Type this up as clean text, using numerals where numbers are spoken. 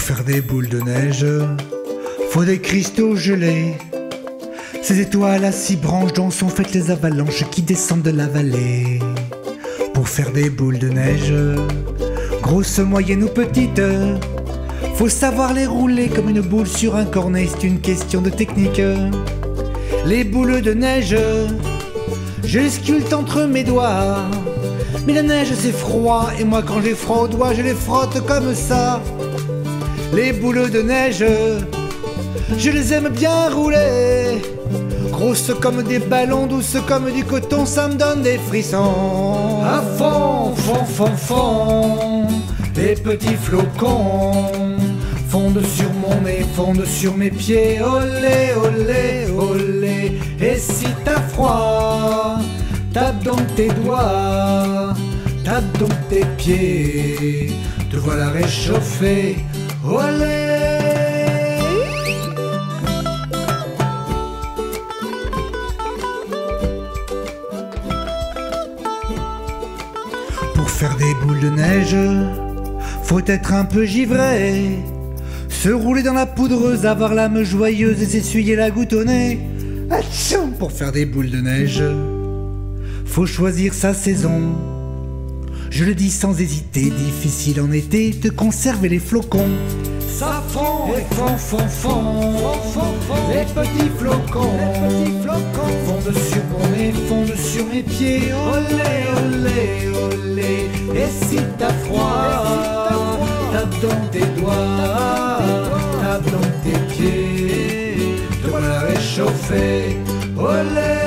faire des boules de neige, faut des cristaux gelés. Ces étoiles à 6 branches dont sont faites les avalanches qui descendent de la vallée. Pour faire des boules de neige, grosses, moyennes ou petites, faut savoir les rouler comme une boule sur un cornet, c'est une question de technique. Les boules de neige, je les sculpte entre mes doigts. Mais la neige c'est froid, et moi quand j'ai froid aux doigts, je les frotte comme ça. Les boules de neige, je les aime bien rouler. Grosses comme des ballons, douces comme du coton, ça me donne des frissons. À fond, fond, fond, fond, les petits flocons fondent sur mon nez, fondent sur mes pieds. Olé, olé, olé. Et si t'as froid, tape dans tes doigts, tape dans tes pieds, te voilà réchauffé. Olé. Pour faire des boules de neige, faut être un peu givré, se rouler dans la poudreuse, avoir l'âme joyeuse et s'essuyer la goutte au nez. Atchou. Pour faire des boules de neige, faut choisir sa saison. Je le dis sans hésiter, difficile en été de conserver les flocons. Ça fond et fond, fond, fond, les petits flocons, fondent sur mon nez, fondent sur mes pieds. Olé, olé, olé. Et si t'as froid, tape dans tes doigts, tape dans tes pieds, te voilà réchauffé. Olé.